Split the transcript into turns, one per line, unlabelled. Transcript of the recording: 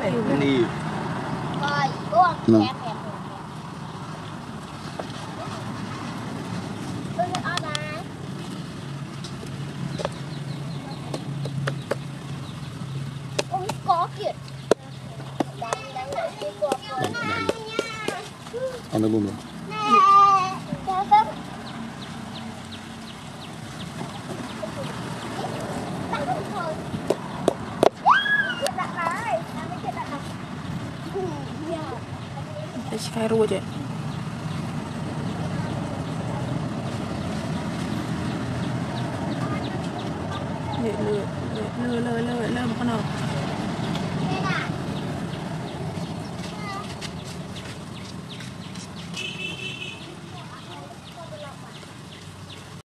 Nì. Ăn nó bùm rồi.
Khai rùa chứ. Lừa một con nào.